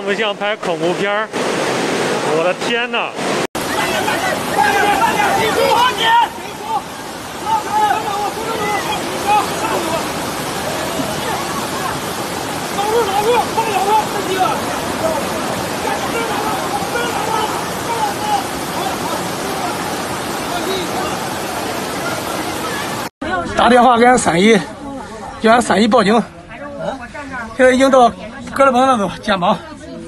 不像拍恐怖片儿？我的天哪！ 打电话给俺311，叫俺311报警。现在已经到哥尔本那头肩膀。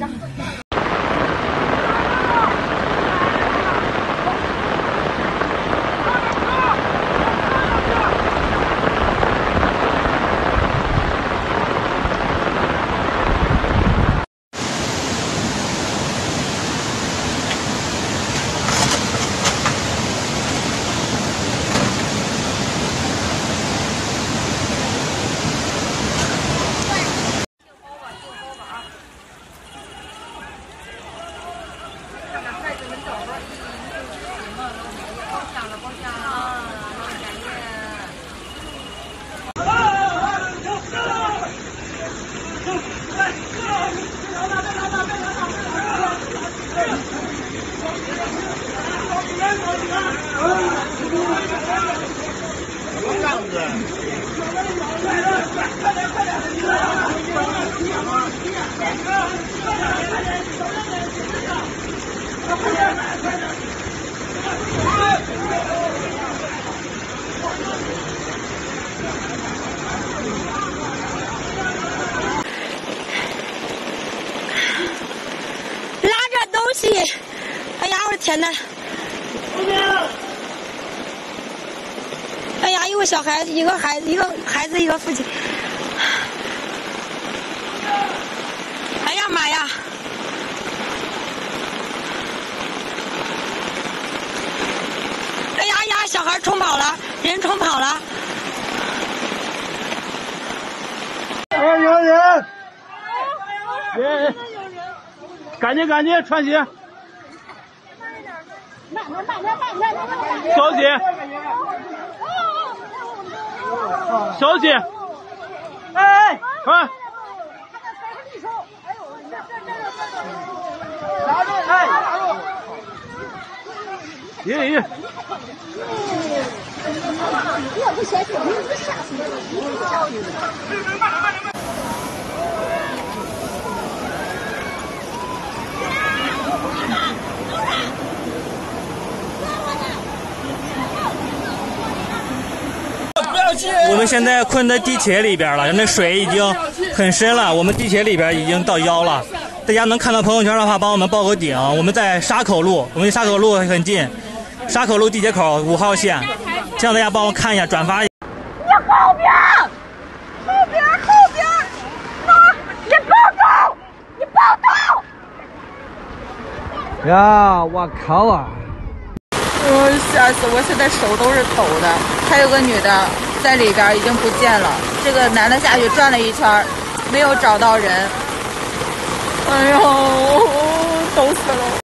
哎呀，我的天哪！哎呀，有个小孩子，一个孩子，一个父亲。哎呀妈呀！哎呀呀，小孩冲跑了，人冲跑了。 有人！别！赶紧穿鞋！小姐，小姐，哎，快！哎，爷。我不嫌弃，你不吓死我！ 我们现在困在地铁里边了，那水已经很深了，我们地铁里边已经到腰了。大家能看到朋友圈的话，帮我们报个顶。我们在沙口路，我们离沙口路很近，沙口路地铁口5号线，希望大家帮我看一下，转发一下。 你后边，你报道！ 呀，我靠啊！ 吓死我！现在手都是抖的。还有个女的在里边已经不见了，这个男的下去转了一圈，没有找到人。哎呦，抖死了！